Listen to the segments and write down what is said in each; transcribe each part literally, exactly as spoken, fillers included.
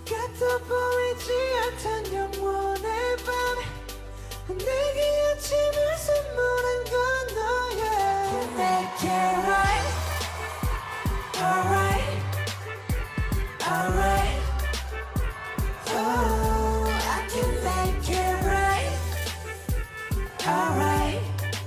곁도 보이지 않던 영원의 밤 내게 아침을 선물한 건 너야 Can make it right Alright Alright Oh I can make it right Alright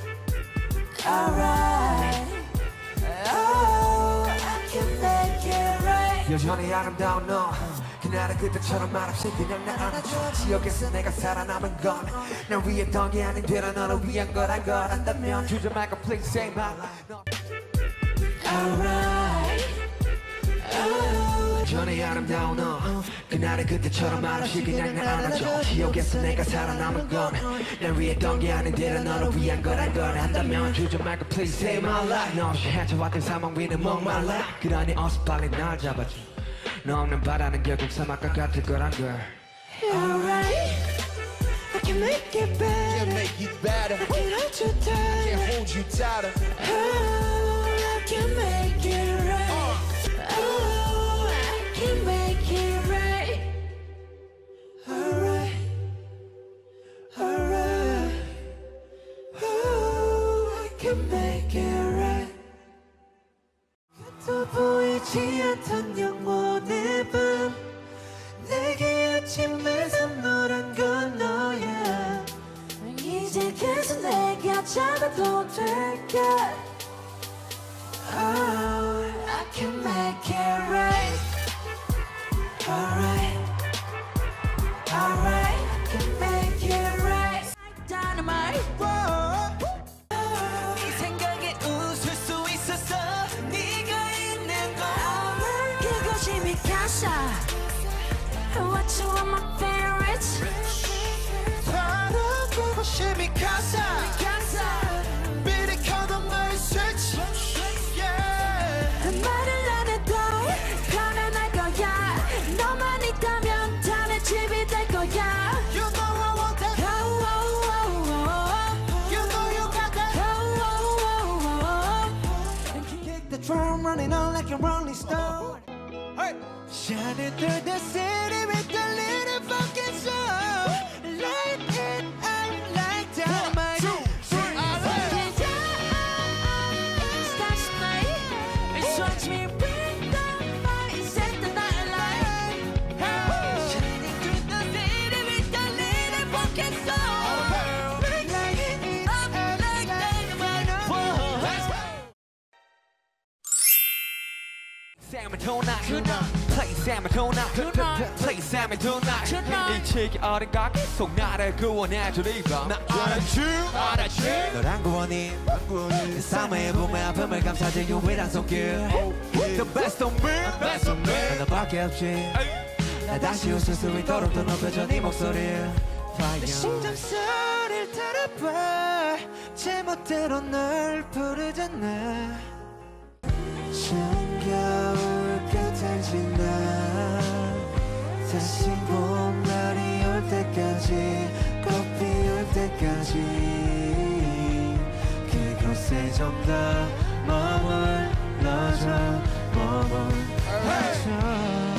Alright Oh I can make it right 여전히 아름다운 너 그날은 그때처럼 말없이 그냥 나 안아줘 지옥에서 내가 살아남은 건 날 위했던 게 아닌데라 너를 위한 거란 걸 안다면 주저 말고 please say my Alright oh. 여전히 아름다운 너 그날은 그때처럼 말없이 그냥 나 안아줘 지옥에서 내가 살아남은 건 날 위했던 게 아닌데라 너를 위한 거란 걸 안다면 주저 말고 please say my life 너 없이 헤쳐왔던 사망 위는 목말라 그러니 어서 빨리 날 잡아줘 너 없는 바다는 결국 사막과 같을 거란 걸 Alright I can make it better Can make it better I can hold you tighter Can hold you tighter Oh I can make it right Oh I can make it right Alright Alright Oh I can make it right 또 보이지 않던 영원의 밤 내게 아침을 선물한 건 너야 이제 계속 내가 잡아도 될까 Oh I can make it right Alright Alright I can make it right Dynamite 네 생각에 웃을 수 있었어 네가 있는 거 그것이 미카사 What you are my favorites 바로 그것이 미카사 미리 켜둔 너의 스위치 말을 안 해도 편안할 거야 너만 있다면 다 내 집이 될 거야 You know I want that oh, oh, oh, oh. You know you got that oh, oh, oh, oh. Kick the drum running on like a rolling stone hey. Shining through the city with a little fucking soul Light it up like dynamite One, two, three, fucking yeah Starts tonight It's watch me bring the fire Set the night alight Shining through the city with a little fucking soul Light it up like dynamite Salmon tonight Play salmon tonight Play salmon tonight 이 책이 어린 것 계속 나를 구원해줄 이밤 나 알았지 알았지 너란 구원이 내 삶의 봄의 아픔을 감싸줄 유일한 손길 The best of me best of me 너밖에 없지 나 다시 웃을 수 있도록 더 높여줘 네 목소리 내 심장 소리를 들어봐 제멋대로 널 부르잖아 겨울 끝을 지나 다시 봄날이 올 때까지 꽃 피울 때까지 그곳에 좀 더 머물러줘 머물러줘